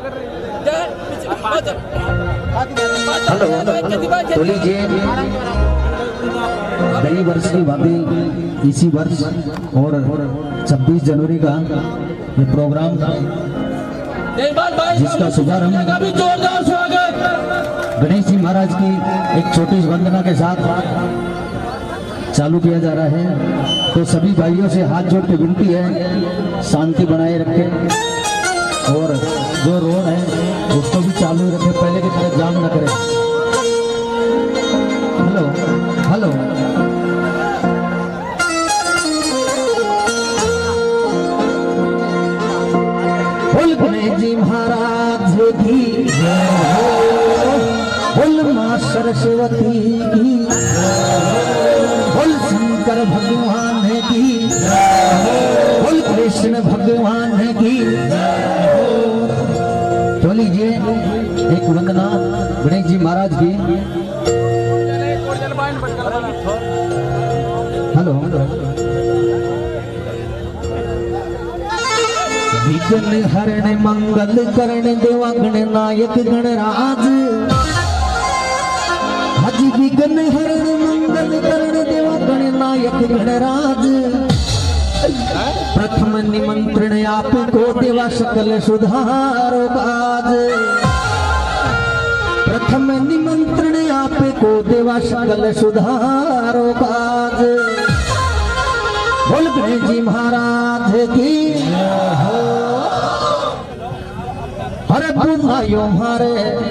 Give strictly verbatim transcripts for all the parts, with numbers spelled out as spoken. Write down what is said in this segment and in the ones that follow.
Hello, तो लीजिए नई वर्ष की भाभी इसी वर्ष और छब्बीस जनवरी का ये प्रोग्राम जिसका शुभारंभ गणेश जी महाराज की एक छोटी वंदना के साथ चालू किया जा रहा है। तो सभी भाइयों से हाथ जोड़ के विनती है शांति बनाए रखें और जो रोड है उसको भी चालू रखें, पहले की तरह जाम न करें। हेलो हेलो बोल गणेश जी महाराज की बोल मां सरस्वती की बोल शंकर भगवान की बोल कृष्ण भगवान की। तो लीजिए एक वंदना गणेश जी महाराज की। हेलो विघ्न हरण मंगल करण देवा गणनायक गणराज हज विघ्न हरण मंगल करण देवा गणनायक गणराज। प्रथम निमंत्रण आपको देवा सकल सुधारो काज। प्रथम निमंत्रण आपको देवा सकल सुधारो काज। बोल गणेश जी महाराज की अरे बुलायो मारे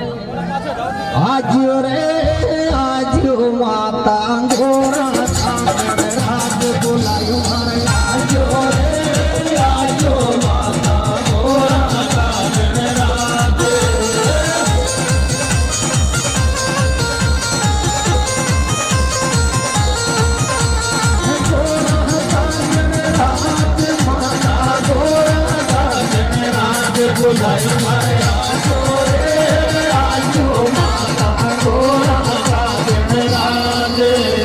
आज रे आज माता गोरा राज बुलायो मारे आज रे आज माता गोरा राज। बुलायो मारे आज रे आज माता गोरा राज।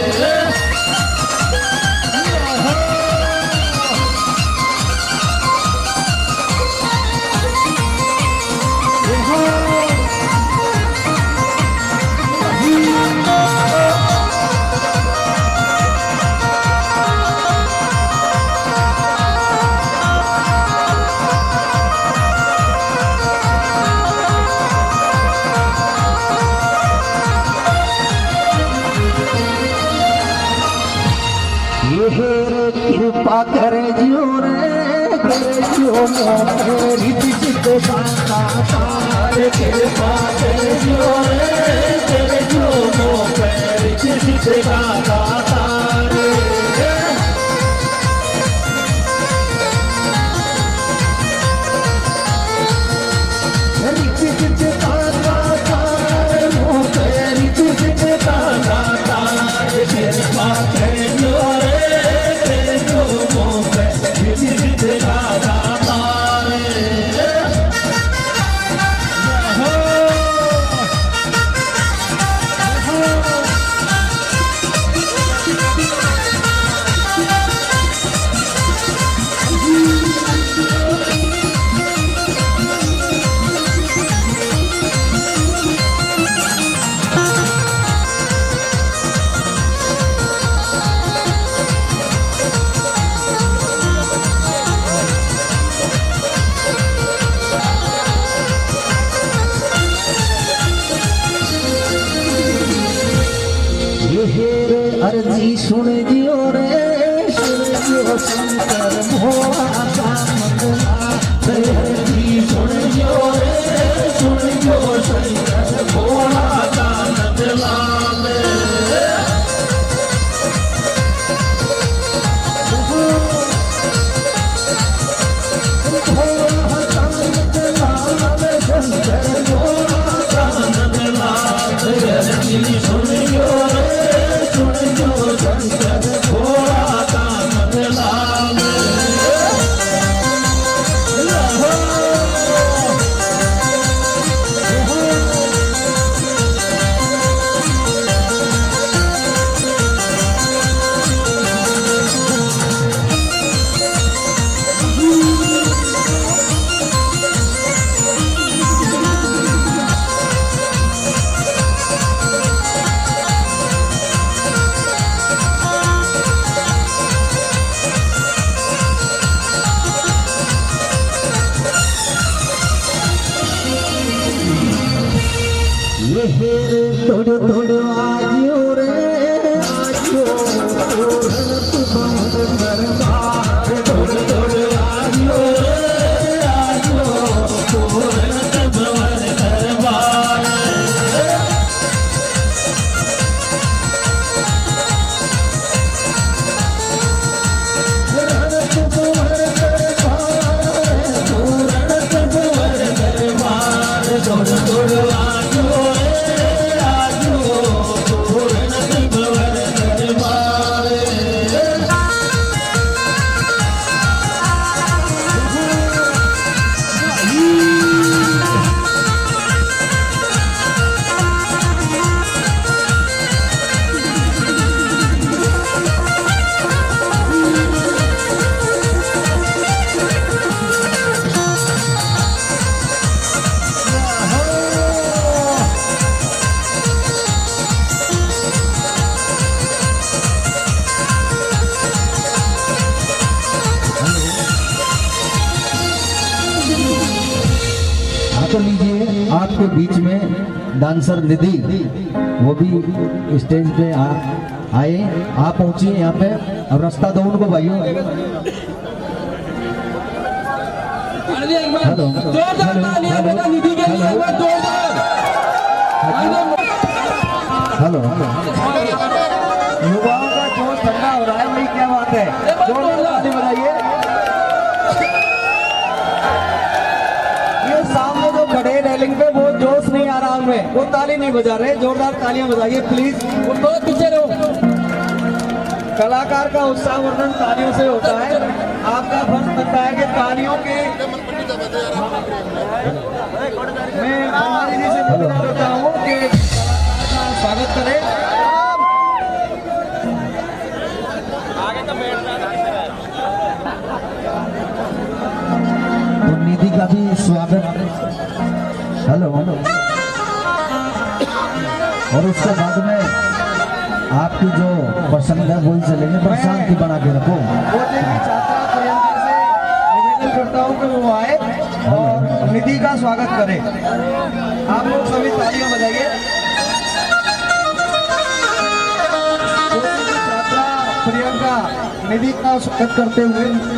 कृपा करे जियो रे करे जियो मोरे रीति सिद्ध दाता तारे कृपा करे जियो रे करे जियो मोरे रीति सिद्ध दाता तारे। रीति सिद्ध दाता तारे मोरे रीति सिद्ध दाता तारे कृपा करे जियो रे अर्जी सुन जियो रे सुन जियो शंकर भोला का मंगला। अर्जी सुन जियो रे सुन जियो शंकर भोला का मंगला। शंकर भोला का मंगला। अर्जी सुन जियो रे सुन जियो शंकर भोला हेर तोड़ तोड़ आजियो रे आजियो तोरत बमन दरबार तोड़ तोड़ आजियो रे आजियो तोरत बमन दरबार तोरत बमन दरबार तोरत बमन दरबार तोड़ तोड़ तो लीजिए आपके बीच में डांसर निधि वो भी स्टेज पे आ, आए आप पहुंचिए यहाँ पे। अब रास्ता दो उनको भाइयों। हेलो हेलो युवाओं का जोश ठंडा हो रहा है भाई, क्या बात है, जोरदार ताली बजाइए। सामने जो खड़े रेलिंग पे वो जोश नहीं आ रहा उनमें, वो ताली नहीं बजा रहे, जोरदार तालियां बजाइए प्लीज। उनको पीछे रहो। कलाकार का उत्साह वर्णन तालियों से होता है। आपका फर्ज बनता है कि तालियों के मैं हमारी जी से निवेदन करता हूँ कि स्वागत करें। निधि का भी स्वागत। हेलो और उसके बाद में आपकी जो पसंद है वही चलेंगे, पर शांति बना के रखो। छात्रा प्रियंका से निवेदन करता हूँ कि वो आए और निधि का स्वागत करें। आप लोग सभी तालियां बजाइए। छात्रा प्रियंका निधि का स्वागत करते हुए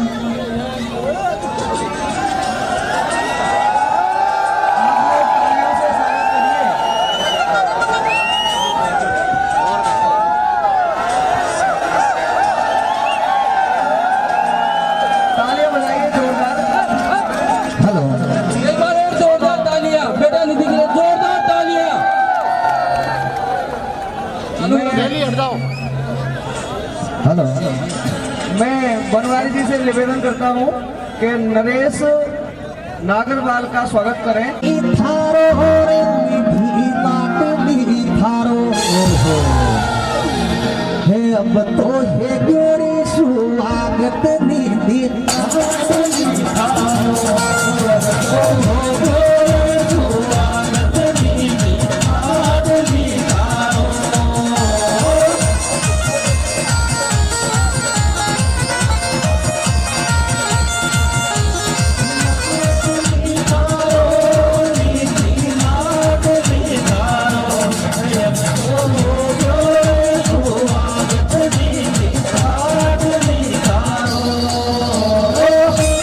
हेलो मैं बनवारी जी से निवेदन करता हूँ कि नरेश नागरवाल का स्वागत करें। थारो हो रे निधि माटली थारो हे अब तो हे गोरी स्वागत निधि Oh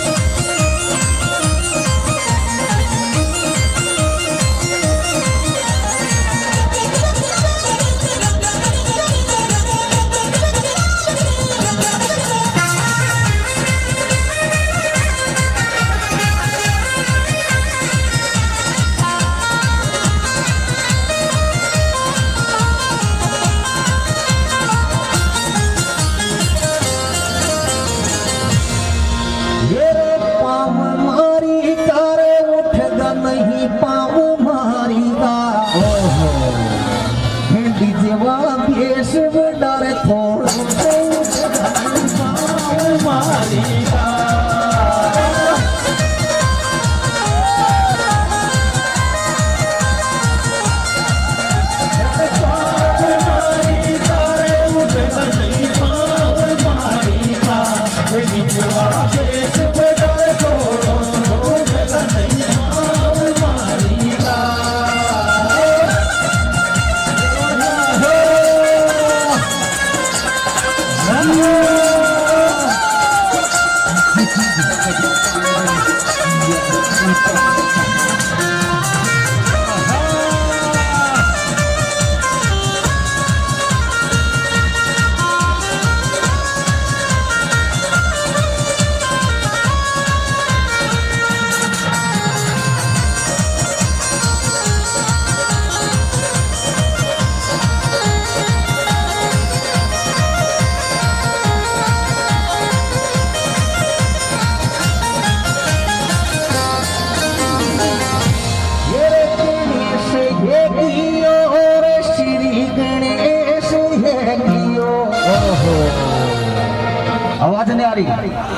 आवाज नहीं आ रही?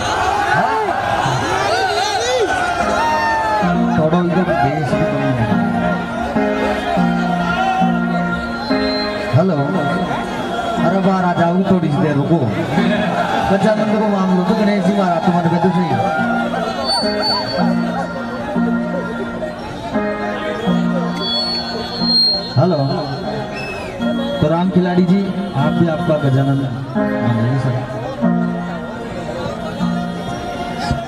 थोड़ा इधर बेस भी कम है। हेलो, अरे बाहर आ जाओ थोड़ी सी देर रुको। गजानंद को मांग लो तो गणेश जी महाराज तुम्हारे पे तो सही। हेलो, तो राम खिलाड़ी जी आप भी आपका गजानंद